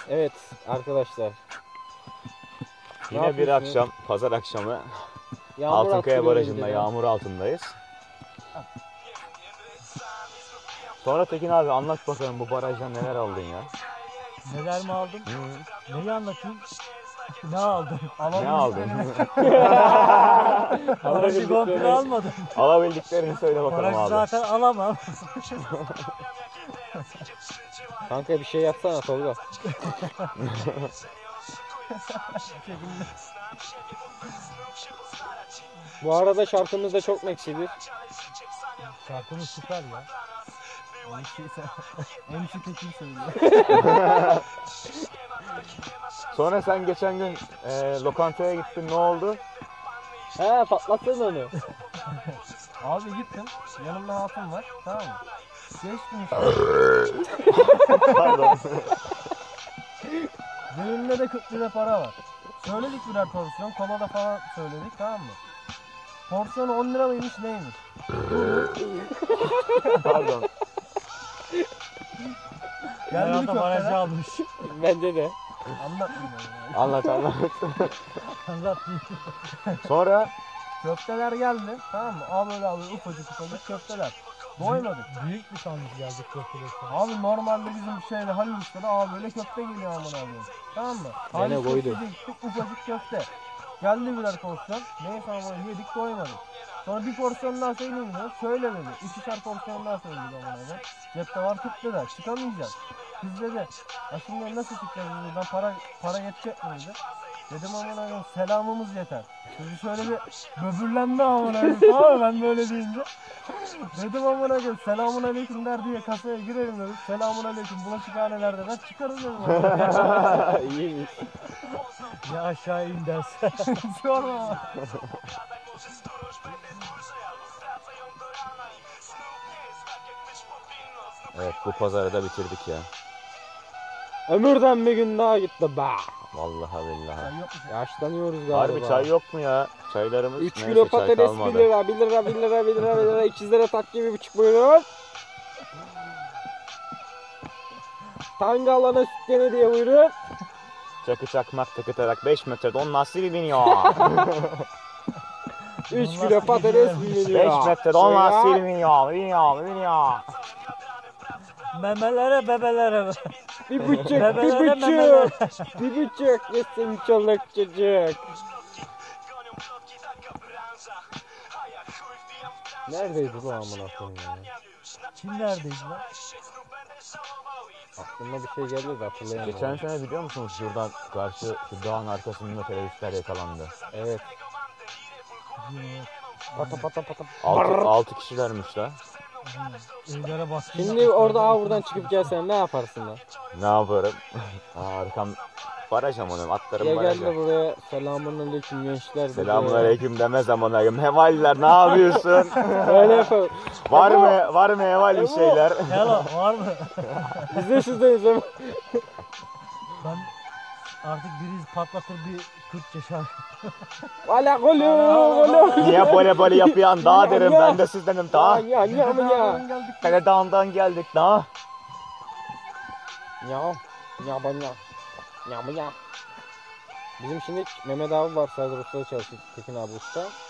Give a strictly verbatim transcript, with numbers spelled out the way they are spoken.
Evet arkadaşlar. Yine bir akşam, pazar akşamı Yağmur Altınkaya attırıyor Barajı'nda önceden. yağmur altındayız. Sonra Tekin abi anlat bakalım bu barajdan neler aldın ya? Neler mi aldım? Hı. Neyi anlatayım? Ne aldım? Ne aldın? Barajı komple almadım. Alabildiklerini söyle bakalım Barajı abi. zaten alamam. Kanka bir şey yapsana Tolga. Bu arada şarkımız da çok meksidir. Şarkımız süper ya. M C sen, M C Tekin söylüyor. Sonra sen geçen gün e, lokantaya gittin, ne oldu? He patlatsana onu. Abi gittim. Yanımda hatun var. Tamam mı? Geçtim işte. Pardon. Cebimde de kırk lira para var. Söyledik birer porsiyon. Kola da falan söyledik, tamam mı? Porsiyonu on lira mıymış neymiş? Pardon. Geldi bir köfteler. Almış. Bence de. Anlatmayayım ben ya. Anlat anlat. Anlatmayayım. Sonra Köfteler geldi, tamam mı? Al böyle al ufacık ufacık köfteler. Doymadık. Büyük bir sandık geldik köfteler. Abi normalde bizim şeyde Halil Usta'da abi böyle köfte geliyor amına koyayım. Tamam mı? Gene Halil koydu. köfteci gittik, ufacık köfte. Geldi birer porsiyon. Neyse ama yedik doymadık. Sonra bir porsiyon daha söyleyeyim mi? Söyle dedi. İkişer porsiyon daha söyledik amına koyayım. Cepte var kırk lira. Çıkamayacağız. Biz dedi. Ya şimdi nasıl çıkacağız dedi. Ben para para yetecek mi dedi. Dedim amına koyayım selamımız yeter. Şimdi şöyle bir böbürlendi amına koyayım. Tamam mı ben böyle deyince. Dedim amına koyayım selamun aleyküm der diye kasaya girelim dedim. Selamun aleyküm bulaşıkhanelerde ben çıkarım dedim. İyiymiş. Ya aşağı in derse. Sorma. evet, bu pazarı da bitirdik ya. Ömürden bir gün daha gitti be. Vallahi billahi. Yaşlanıyoruz galiba. Harbi çay yok mu ya? Çaylarımız üç neyse, kilo çay patates kalmadı. bir lira, bir lira, bir lira, bir lira, bir lira, ikizlere takki bir buçuk buyurun. Tangalana süt diye buyurun. Çakı çakmak tıkıtarak beş metrede on nasıl bir biniyor? üç kilo patates bir lira. beş metrede on nasıl bir biniyor? Biniyor, biniyor. Memelere bebelere. Bir buçuk, Bebelere, bir memelere. buçuk. Bir buçuk yesin çoluk çocuk. Neredeydi bu amına koyayım ya? Kim neredeydi lan? Aklıma bir şey geldi de hatırlayamadım. Geçen sene biliyor musunuz şuradan karşı şu dağın arkasında teröristler yakalandı. Evet. Pata pata pata. Altı, altı kişilermiş la. Evlere baskın. Şimdi orada avurdan çıkıp gelsen ne yaparsın lan? Ne yaparım? Aa, arkam baraj amanım, atlarım Ya baraja. geldi buraya selamun aleyküm gençler. Selamun aleyküm deme zamanlarım. Hevaliler ne yapıyorsun? Öyle yapalım. var mı var mı hevali bir şeyler? Hello var mı? İzle sizden izle. Ben artık biri patlatır bir Kürtçe şarkı. Valla golu golu. Niye böyle böyle yapıyorsun? Daha derim ben de sizdenim daha. Ya ya ya. Kale Dağı'ndan geldik daha. Ya ya ben ya. Ya ya. Bizim şimdi Mehmet abi var Serdar Usta'da çalışıyor. Tekin abi usta.